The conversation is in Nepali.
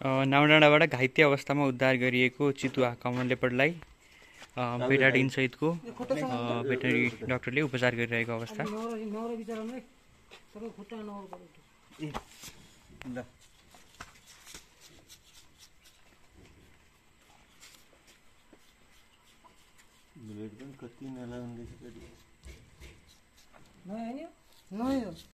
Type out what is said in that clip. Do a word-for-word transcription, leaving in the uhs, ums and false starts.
नाउँडाँडाबाट घाइते अवस्थामा उद्धार गरिएको चितुवा कमल लेपर्डलाई बेटाडिन सहितको भेटनरी डाक्टरले उपचार गरिरहेको अवस्था। कति नलाउने